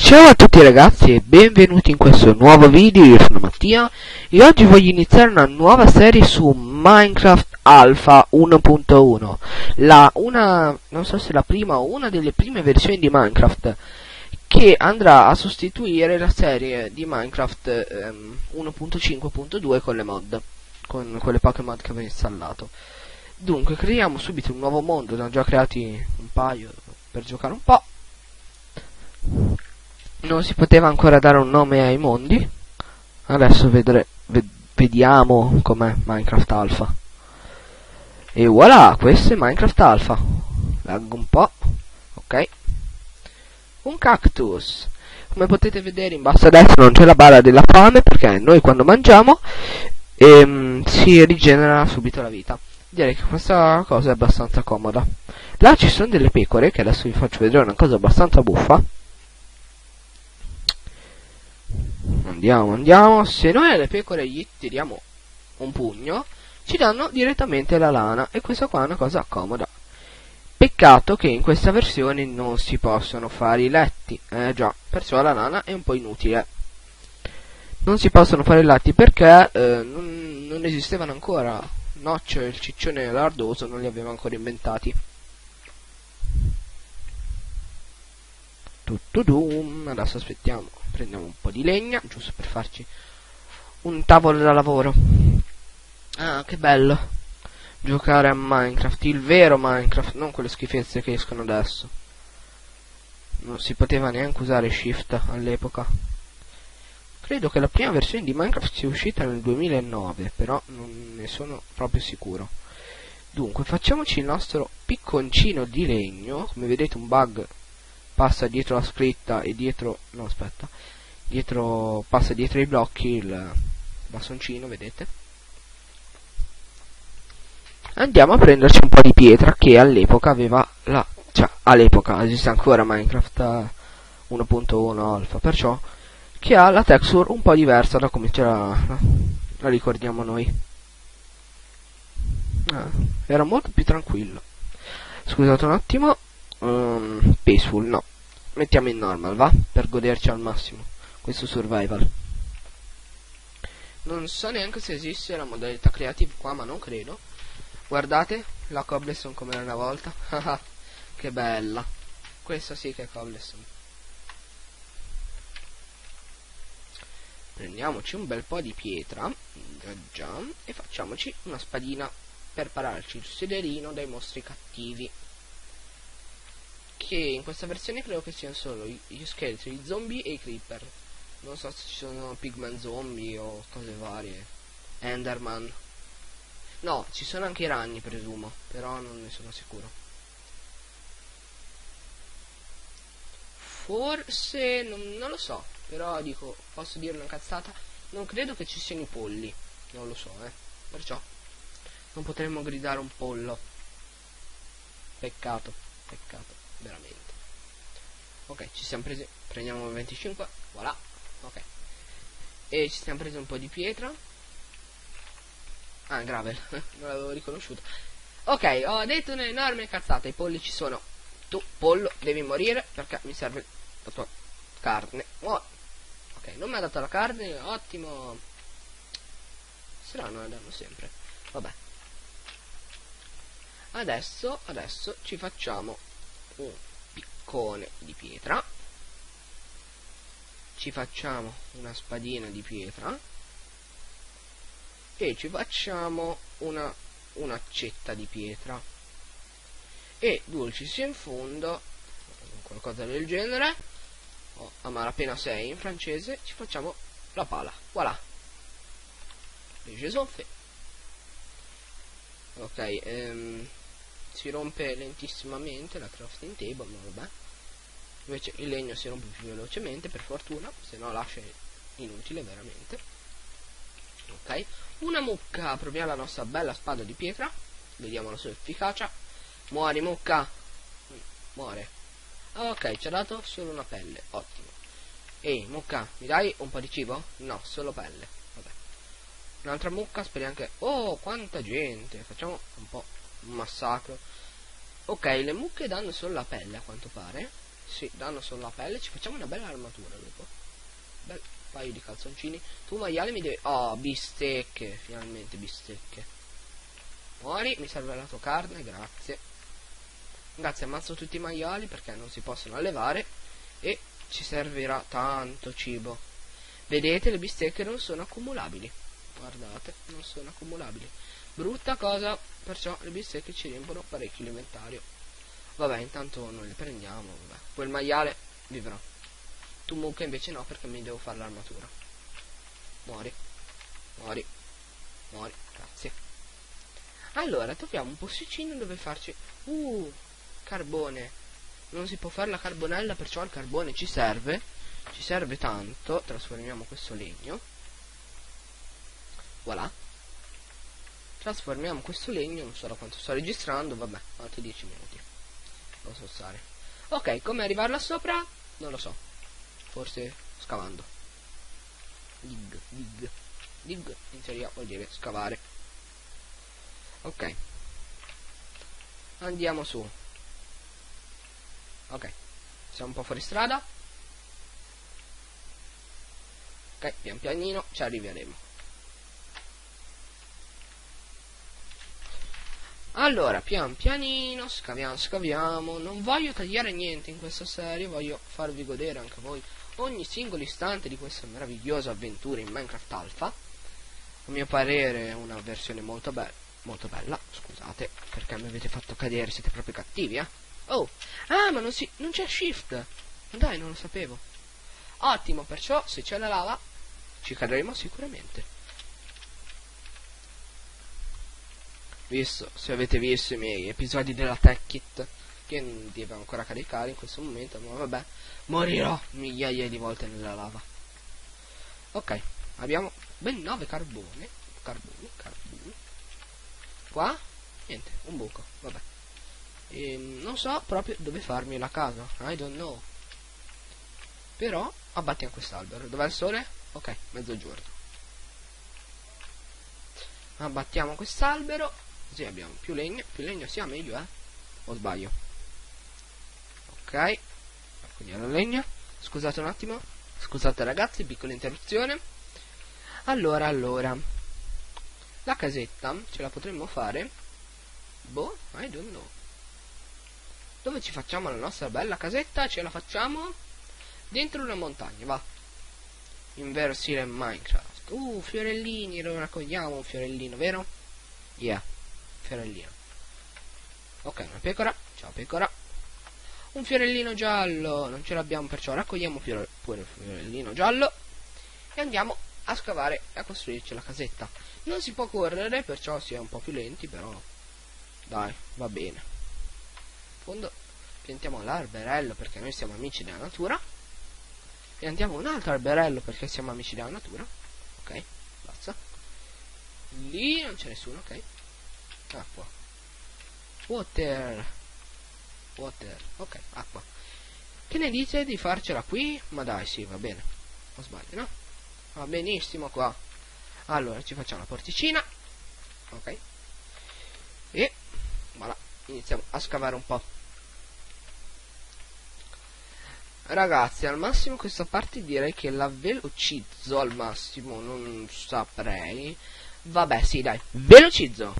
Ciao a tutti ragazzi e benvenuti in questo nuovo video. Io sono Mattia e oggi voglio iniziare una nuova serie su Minecraft Alpha 1.1, non so se la prima o una delle prime versioni di Minecraft che andrà a sostituire la serie di Minecraft 1.5.2 con le mod, con quelle poche mod che avevo installato. Dunque creiamo subito un nuovo mondo, ne ho già creati un paio per giocare un po'. Non si poteva ancora dare un nome ai mondi. Adesso vediamo com'è Minecraft Alpha. E voilà, questo è Minecraft Alpha. Laggo un po'. Ok. Un cactus. Come potete vedere in basso a destra non c'è la barra della fame, perché noi quando mangiamo si rigenera subito la vita. Direi che questa cosa è abbastanza comoda. Là ci sono delle pecore, che adesso vi faccio vedere una cosa abbastanza buffa. Andiamo. Se noi alle pecore gli tiriamo un pugno, ci danno direttamente la lana, e questa qua è una cosa comoda. Peccato che in questa versione non si possono fare i letti, già, perciò la lana è un po' inutile. Non si possono fare i letti perché non esistevano ancora. Notch, il ciccione lardoso, non li aveva ancora inventati. Adesso aspettiamo, prendiamo un po' di legna, giusto per farci un tavolo da lavoro. Ah, che bello giocare a Minecraft, il vero Minecraft, non quelle schifezze che escono adesso. Non si poteva neanche usare Shift all'epoca. Credo che la prima versione di Minecraft sia uscita nel 2009, però non ne sono proprio sicuro. Dunque, facciamoci il nostro picconcino di legno. Come vedete, un bug passa dietro la scritta e dietro... no, aspetta. Passa dietro i blocchi il bastoncino, vedete? Andiamo a prenderci un po' di pietra che all'epoca aveva la... cioè, all'epoca esiste ancora Minecraft 1.1 Alpha, perciò che ha la texture un po' diversa da come ce la ricordiamo noi. Era molto più tranquillo. Scusate un attimo. Peaceful, no. Mettiamo in normal, va? Per goderci al massimo questo survival. Non so neanche se esiste la modalità creative qua, ma non credo. Guardate la cobblestone come era una volta. Che bella. Questa sì che è cobblestone. Prendiamoci un bel po' di pietra già, e facciamoci una spadina per pararci il sederino dai mostri cattivi, che in questa versione credo che siano solo gli scheletri, i zombie e i creeper. Non so se ci sono pigman zombie o cose varie, enderman. No, ci sono anche i ragni, presumo, però non ne sono sicuro. Forse, non lo so, però dico, posso dire una cazzata, non credo che ci siano i polli, non lo so, perciò non potremmo gridare un pollo. Peccato, veramente. Ok, ci siamo presi, prendiamo 25, voilà, ok. E ci siamo presi un po' di pietra. Ah, gravel, non l'avevo riconosciuto. Ok, ho detto un'enorme cazzata, i polli ci sono. Tu, pollo, devi morire perché mi serve la tua carne. Oh. Ok, non mi ha dato la carne, ottimo. Strano, danno sempre. Vabbè. Adesso ci facciamo un piccone di pietra. Ci facciamo una spadina di pietra. E ci facciamo un'accetta di pietra. E dulcis in fondo, qualcosa del genere, a malapena 6 in francese, ci facciamo la pala. Voilà. Ok, si rompe lentissimamente la crafting table, ma vabbè. Invece il legno si rompe più velocemente, per fortuna, se no lascia inutile veramente. Ok, una mucca, proviamo la nostra bella spada di pietra, vediamo la sua efficacia. Muori mucca. Muore. Ok, ci ha dato solo una pelle, ottimo. Ehi mucca, mi dai un po' di cibo? No, solo pelle. Vabbè. Un'altra mucca, speriamo che... oh, quanta gente. Facciamo un po' un massacro. Ok, le mucche danno solo la pelle a quanto pare. Sì, danno solo la pelle. Ci facciamo una bella armatura dopo. Bel paio di calzoncini. Tu maiale mi devi... Oh, bistecche. Finalmente bistecche. Muori, mi serve la tua carne, grazie. Grazie, ammazzo tutti i maiali perché non si possono allevare. E ci servirà tanto cibo. Vedete, le bistecche non sono accumulabili. Guardate, non sono accumulabili. Brutta cosa, perciò le bistecche ci riempiono parecchio l'inventario. Vabbè, intanto noi le prendiamo, vabbè. Poi il maiale vivrà. Tu mucca invece no, perché mi devo fare l'armatura. Muori. Muori. Muori, grazie. Allora, troviamo un posticino dove farci... carbone. Non si può fare la carbonella, perciò il carbone ci serve. Ci serve tanto. Trasformiamo questo legno. Voilà. Trasformiamo questo legno. Non so da quanto sto registrando. Vabbè, altri 10 minuti. Posso stare. Ok, come arrivare là sopra? Non lo so. Forse scavando. Dig. Dig in teoria vuol dire scavare. Ok. Andiamo su. Ok. Siamo un po' fuori strada. Ok, pian pianino ci arriveremo. Allora, pian pianino, scaviamo. Non voglio tagliare niente in questa serie, voglio farvi godere anche voi ogni singolo istante di questa meravigliosa avventura in Minecraft Alpha. A mio parere è una versione molto bella, scusate, perché mi avete fatto cadere, siete proprio cattivi, eh? Oh, ma non c'è shift. Ma dai, non lo sapevo. Ottimo, perciò se c'è la lava ci cadremo sicuramente. Se avete visto i miei episodi della Tech Kit, che non devo ancora caricare in questo momento, ma vabbè, morirò migliaia di volte nella lava. Ok, abbiamo ben 9 carboni. Qua, niente, un buco, vabbè. Non so proprio dove farmi la casa, I don't know. Però, abbattiamo quest'albero. Dov'è il sole? Ok, mezzogiorno. Abbattiamo quest'albero. Così abbiamo più legno sia meglio, o sbaglio? Ok, raccogliamo la legna. Scusate un attimo, scusate ragazzi, piccola interruzione. Allora la casetta ce la potremmo fare? Boh, I don't know. Dove ci facciamo la nostra bella casetta? Ce la facciamo dentro una montagna, va. In vero stile Minecraft. Fiorellini, lo raccogliamo un fiorellino, vero? Yeah, fiorellino. Ok, una pecora, ciao pecora. Un fiorellino giallo, non ce l'abbiamo, perciò raccogliamo pure il fiorellino giallo e andiamo a scavare e a costruirci la casetta. Non si può correre, perciò si è un po' più lenti, però dai, va bene. In fondo piantiamo l'alberello perché noi siamo amici della natura. Piantiamo un altro alberello perché siamo amici della natura. Ok, basta. Lì non c'è nessuno, ok. Acqua. Water, ok, acqua. Che ne dite di farcela qui? Ma dai, sì, va bene. Non sbaglio, no? Va benissimo qua. Allora, ci facciamo la porticina. Ok. E, voilà, iniziamo a scavare un po'. Ragazzi, al massimo questa parte direi che la velocizzo al massimo, non saprei. Vabbè, sì, dai, velocizzo.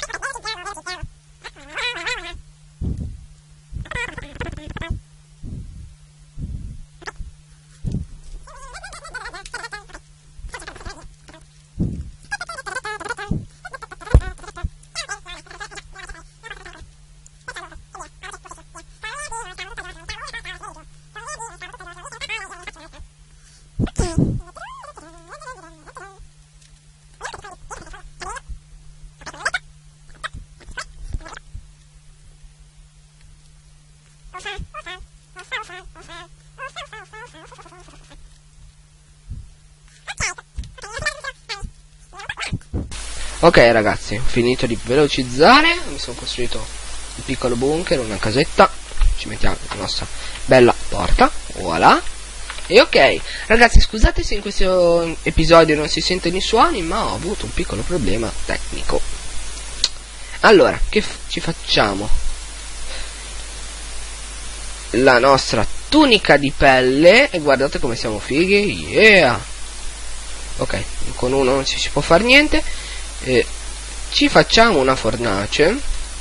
Ok ragazzi, ho finito di velocizzare, mi sono costruito un piccolo bunker, una casetta, ci mettiamo la nostra bella porta, voilà. E ok, ragazzi, scusate se in questo episodio non si sentono i suoni, ma ho avuto un piccolo problema tecnico. Allora, ci facciamo la nostra tunica di pelle e guardate come siamo fighi. Yeah. Ok, con uno non ci si può fare niente. Ci facciamo una fornace.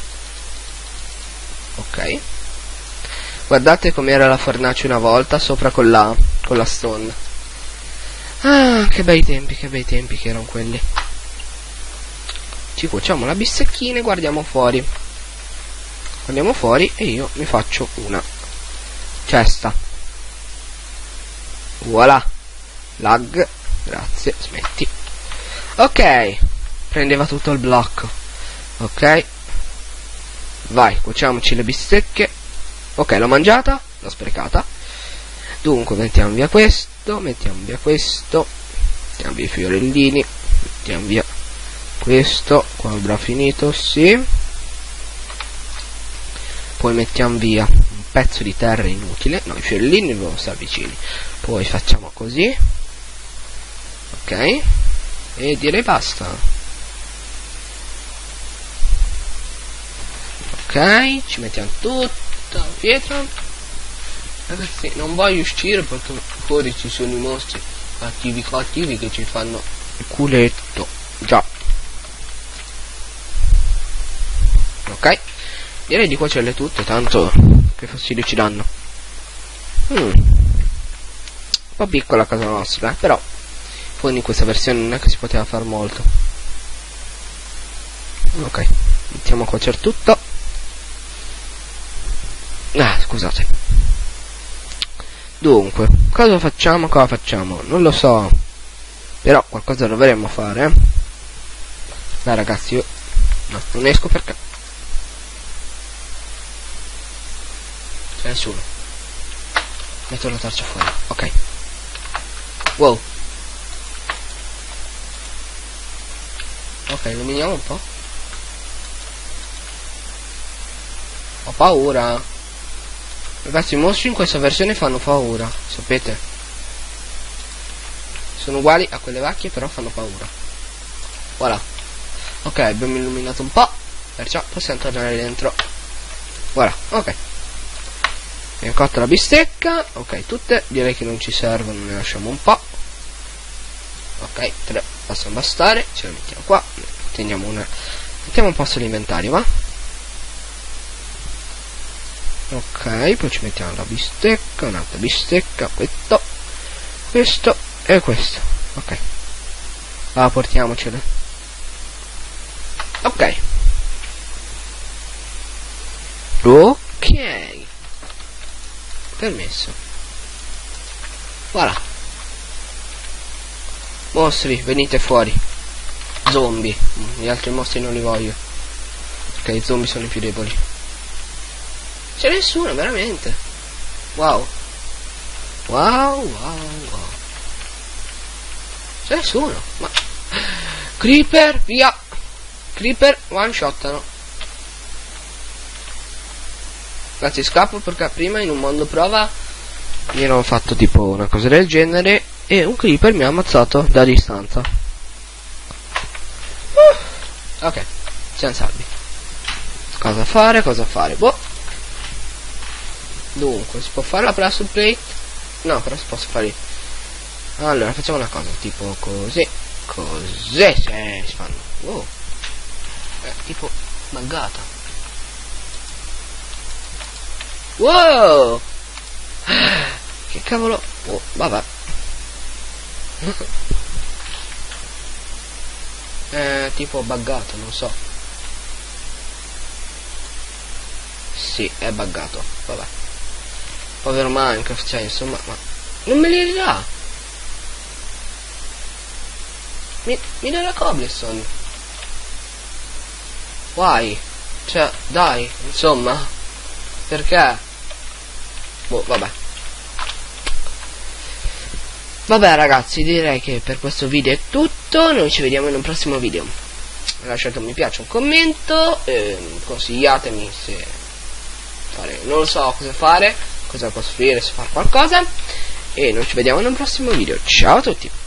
Ok, guardate com'era la fornace una volta, sopra con la stone. Ah, che bei tempi che erano quelli. Ci cuociamo la bistecchina e guardiamo fuori. Andiamo fuori e io mi faccio una cesta. Voilà. Lag. Grazie, smetti. Ok, prendeva tutto il blocco. Ok, vai, cuociamoci le bistecche. Ok, l'ho mangiata, l'ho sprecata. Dunque mettiamo via questo, mettiamo via i fiorellini, mettiamo via questo, qua avrà finito, sì. Poi mettiamo via un pezzo di terra inutile, no, i fiorellini devono stare vicini. Poi facciamo così, ok, e direi basta. Ok, ci mettiamo tutta la pietra. Ragazzi, non voglio uscire perché fuori ci sono i mostri cattivi che ci fanno il culetto. Già. Ok, direi di cuocerle tutte, tanto che fastidio ci danno. Un po' piccola casa nostra, però poi in questa versione non è che si poteva fare molto. Ok, mettiamo a cuocere tutto. Scusate. Dunque, cosa facciamo? Non lo so. Però qualcosa dovremmo fare. Dai ragazzi, io non esco perché c'è nessuno. Metto la torcia fuori. Ok. Wow. Ok, illuminiamo un po'. Ho paura. Ragazzi, i mostri in questa versione fanno paura, sapete? Sono uguali a quelle vecchie, però fanno paura. Voilà. Ok, abbiamo illuminato un po', perciò possiamo tornare dentro. Voilà, ok. Abbiamo cotto la bistecca. Ok, tutte. Direi che non ci servono, ne lasciamo un po'. Ok, 3 possono bastare. Ce le mettiamo qua. Teniamo una. Mettiamo un posto all'inventario, va? Ok, poi ci mettiamo la bistecca, un'altra bistecca, questo e questo. Ok, portiamocele. Ok, permesso. Voilà. Mostri, venite fuori. Zombie. Gli altri mostri non li voglio, perché i zombie sono i più deboli. C'è nessuno, veramente. Wow. C'è nessuno. Ma Creeper, via. Creeper one shottano. Ragazzi, scappo perché prima in un mondo prova mi ero fatto tipo una cosa del genere e un creeper mi ha ammazzato da distanza. Ok, siamo salvi. Cosa fare? Boh. Dunque, si può fare la blast plate? No, però si posso fare. Allora, facciamo una cosa, tipo così. Così, si fanno. Wow. Tipo buggata. Wow! Che cavolo. Oh, vabbè. Tipo buggato, non so. Sì, è buggato, vabbè. Povero Minecraft, cioè, insomma, ma non me li dà. Mi dà la cobblestone. Why? Cioè, dai, insomma. Perché? Boh, vabbè. Vabbè ragazzi, direi che per questo video è tutto. Noi ci vediamo in un prossimo video. Lasciate un mi piace, un commento, consigliatemi se fare, non lo so cosa fare, cosa costruire, se fare qualcosa. E noi ci vediamo in un prossimo video. Ciao a tutti.